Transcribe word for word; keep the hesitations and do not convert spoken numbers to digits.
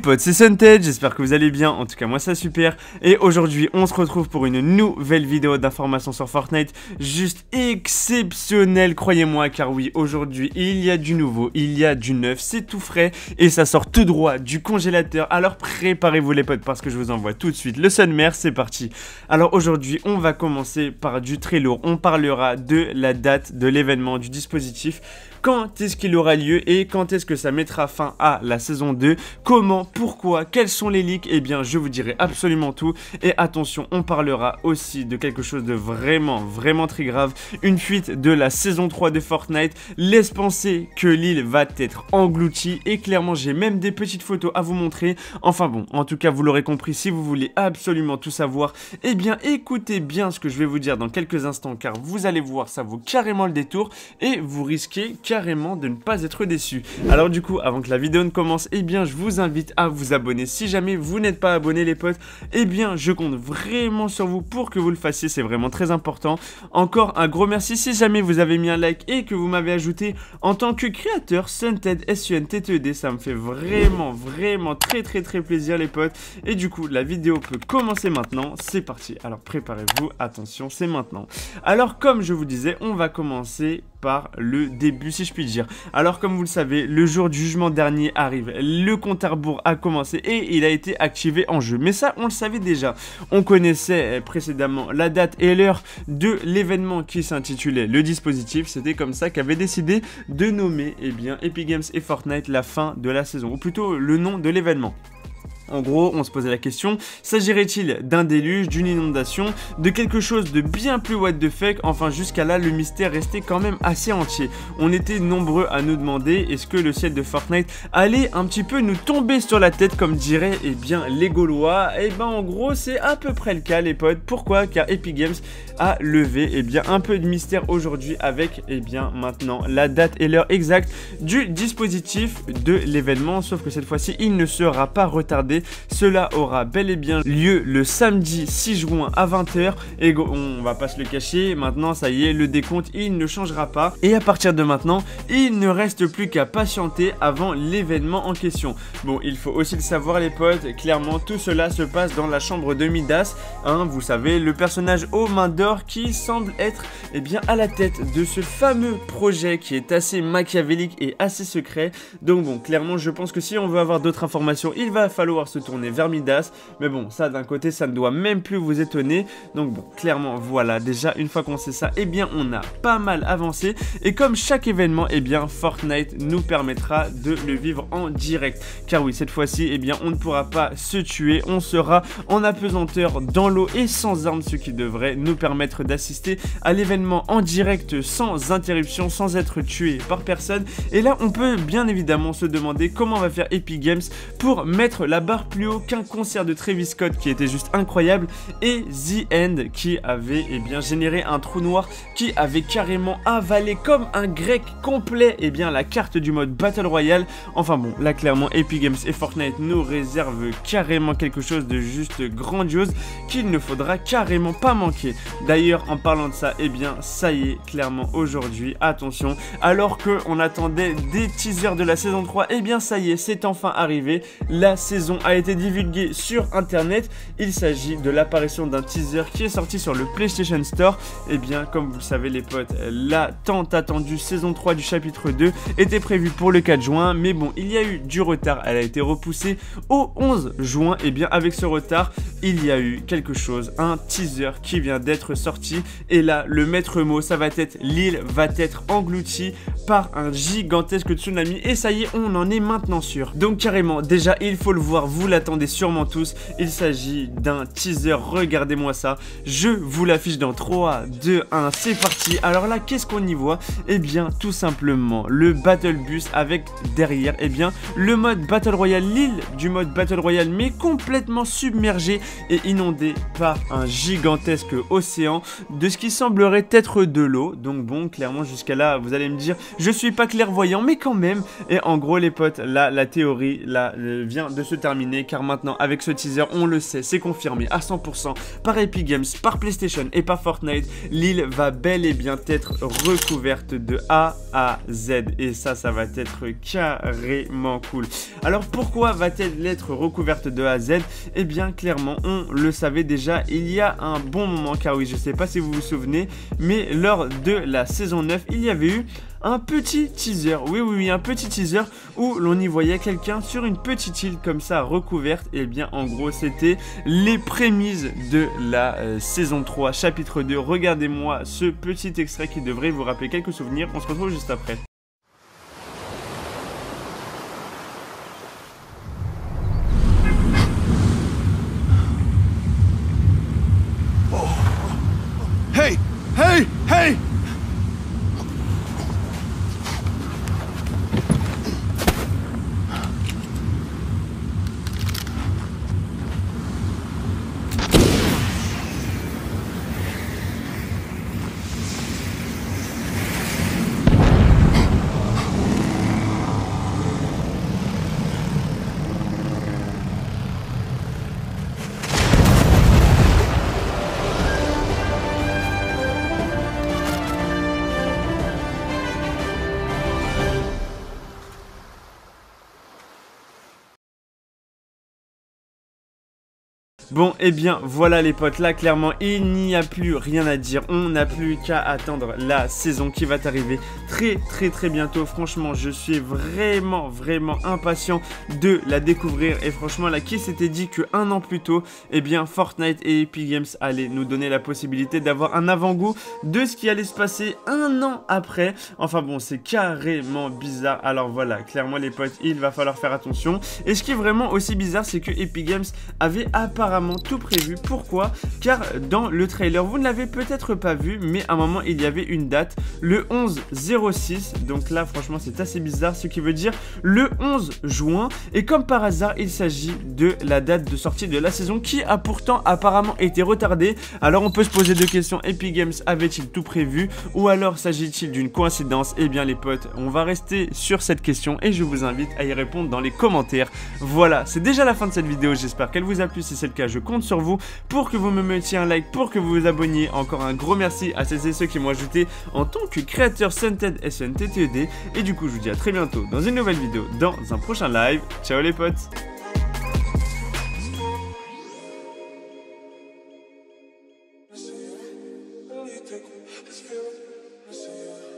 potes, c'est Sunted, j'espère que vous allez bien, en tout cas moi ça super. Et aujourd'hui on se retrouve pour une nouvelle vidéo d'information sur Fortnite, juste exceptionnelle, croyez-moi, car oui, aujourd'hui il y a du nouveau, il y a du neuf, c'est tout frais et ça sort tout droit du congélateur. Alors préparez-vous les potes parce que je vous envoie tout de suite le sommaire, c'est parti. Alors aujourd'hui on va commencer par du très lourd, on parlera de la date de l'événement, du dispositif, quand est-ce qu'il aura lieu et quand est-ce que ça mettra fin à la saison deux, comment, pourquoi, quels sont les leaks, et eh bien je vous dirai absolument tout. Et attention, on parlera aussi de quelque chose de vraiment, vraiment très grave, une fuite de la saison trois de Fortnite laisse penser que l'île va être engloutie et clairement j'ai même des petites photos à vous montrer. Enfin bon, en tout cas vous l'aurez compris, si vous voulez absolument tout savoir, et eh bien écoutez bien ce que je vais vous dire dans quelques instants car vous allez voir, ça vaut carrément le détour et vous risquez carrément de ne pas être déçu. Alors du coup, avant que la vidéo ne commence, eh bien je vous invite à vous abonner. Si jamais vous n'êtes pas abonné les potes, eh bien je compte vraiment sur vous pour que vous le fassiez, c'est vraiment très important. Encore un gros merci si jamais vous avez mis un like et que vous m'avez ajouté en tant que créateur Sunted, S U N T T E D, ça me fait vraiment vraiment très très très plaisir les potes. Et du coup la vidéo peut commencer maintenant, c'est parti. Alors préparez-vous, attention, c'est maintenant. Alors comme je vous disais, on va commencer par le début si je puis dire. Alors comme vous le savez, le jour du jugement dernier arrive, le compte à rebours a commencé et il a été activé en jeu. Mais ça on le savait déjà, on connaissait précédemment la date et l'heure de l'événement qui s'intitulait le dispositif. C'était comme ça qu'avait décidé de nommer eh bien, Epic Games et Fortnite la fin de la saison, ou plutôt le nom de l'événement. En gros, on se posait la question, s'agirait-il d'un déluge, d'une inondation, de quelque chose de bien plus what the fuck? Enfin, jusqu'à là, le mystère restait quand même assez entier. On était nombreux à nous demander, est-ce que le ciel de Fortnite allait un petit peu nous tomber sur la tête, comme diraient eh bien, les Gaulois? Et ben en gros, c'est à peu près le cas, les potes. Pourquoi? Car Epic Games a levé eh bien, un peu de mystère aujourd'hui avec eh bien, maintenant la date et l'heure exacte du dispositif de l'événement. Sauf que cette fois-ci, il ne sera pas retardé. Cela aura bel et bien lieu le samedi six juin à vingt heures et on va pas se le cacher, maintenant ça y est, le décompte il ne changera pas et à partir de maintenant il ne reste plus qu'à patienter avant l'événement en question. Bon, il faut aussi le savoir les potes, clairement tout cela se passe dans la chambre de Midas, hein, vous savez, le personnage aux mains d'or qui semble être eh bien, à la tête de ce fameux projet qui est assez machiavélique et assez secret. Donc bon, clairement je pense que si on veut avoir d'autres informations, il va falloir se tourner vers Midas, mais bon, ça d'un côté ça ne doit même plus vous étonner. Donc bon, clairement voilà, déjà une fois qu'on sait ça, eh bien on a pas mal avancé et comme chaque événement, eh bien Fortnite nous permettra de le vivre en direct, car oui, cette fois-ci, eh bien on ne pourra pas se tuer, on sera en apesanteur dans l'eau et sans armes, ce qui devrait nous permettre d'assister à l'événement en direct sans interruption, sans être tué par personne. Et là on peut bien évidemment se demander comment va faire Epic Games pour mettre la barre plus haut qu'un concert de Travis Scott qui était juste incroyable et The End qui avait eh bien, généré un trou noir qui avait carrément avalé comme un grec complet eh bien, la carte du mode Battle Royale. Enfin bon, là clairement Epic Games et Fortnite nous réservent carrément quelque chose de juste grandiose qu'il ne faudra carrément pas manquer. D'ailleurs en parlant de ça, eh bien ça y est, clairement aujourd'hui, attention, alors qu'on attendait des teasers de la saison trois, eh bien ça y est, c'est enfin arrivé, la saison a été divulgué sur internet. Il s'agit de l'apparition d'un teaser qui est sorti sur le PlayStation Store. Et bien comme vous le savez les potes, la tant attendue saison trois du chapitre deux était prévue pour le quatre juin, mais bon, il y a eu du retard, elle a été repoussée au onze juin. Et bien avec ce retard, il y a eu quelque chose, un teaser qui vient d'être sorti et là le maître mot, ça va être l'île va être engloutie par un gigantesque tsunami et ça y est, on en est maintenant sûr. Donc carrément, déjà il faut le voir, vous l'attendez sûrement tous, il s'agit d'un teaser, regardez-moi ça, je vous l'affiche dans trois, deux, un, c'est parti. Alors là, qu'est-ce qu'on y voit? Eh bien, tout simplement, le Battle Bus avec derrière, eh bien, le mode Battle Royale, l'île du mode Battle Royale, mais complètement submergée et inondée par un gigantesque océan de ce qui semblerait être de l'eau. Donc bon, clairement, jusqu'à là, vous allez me dire, je suis pas clairvoyant, mais quand même. Et en gros, les potes, là, la théorie, là, vient de se terminer. terminé, car maintenant avec ce teaser, on le sait, c'est confirmé à cent pour cent par Epic Games, par PlayStation et par Fortnite, l'île va bel et bien être recouverte de A à Z, et ça, ça va être carrément cool. Alors pourquoi va-t-elle être recouverte de A à Z? Eh bien clairement, on le savait déjà il y a un bon moment, car oui, je sais pas si vous vous souvenez, mais lors de la saison neuf, il y avait eu un petit teaser, oui oui oui, un petit teaser où l'on y voyait quelqu'un sur une petite île comme ça recouverte. Et bien en gros c'était les prémices de la euh, saison trois, chapitre deux. Regardez-moi ce petit extrait qui devrait vous rappeler quelques souvenirs, on se retrouve juste après. Oh. Hey! Hey! Hey! Bon, et eh bien voilà les potes, là clairement il n'y a plus rien à dire, on n'a plus qu'à attendre la saison qui va arriver très très très bientôt. Franchement je suis vraiment vraiment impatient de la découvrir, et franchement là qui s'était dit que un an plus tôt, eh bien Fortnite et Epic Games allaient nous donner la possibilité d'avoir un avant-goût de ce qui allait se passer un an après. Enfin bon, c'est carrément bizarre. Alors voilà, clairement les potes, il va falloir faire attention, et ce qui est vraiment aussi bizarre, c'est que Epic Games avait apparemment tout prévu. Pourquoi? Car dans le trailer, vous ne l'avez peut-être pas vu, mais à un moment il y avait une date, le onze zéro six, donc là franchement c'est assez bizarre, ce qui veut dire le onze juin, et comme par hasard il s'agit de la date de sortie de la saison qui a pourtant apparemment été retardée. Alors on peut se poser deux questions, Epic Games avait-il tout prévu, ou alors s'agit-il d'une coïncidence? Eh bien les potes, on va rester sur cette question et je vous invite à y répondre dans les commentaires. Voilà, c'est déjà la fin de cette vidéo, j'espère qu'elle vous a plu. Si c'est le cas, je compte sur vous pour que vous me mettiez un like, pour que vous vous abonniez. Encore un gros merci à celles et ceux qui m'ont ajouté en tant que créateur Sunted S N T T E D. Et du coup, je vous dis à très bientôt dans une nouvelle vidéo, dans un prochain live. Ciao les potes! Let's see it. Let's see it.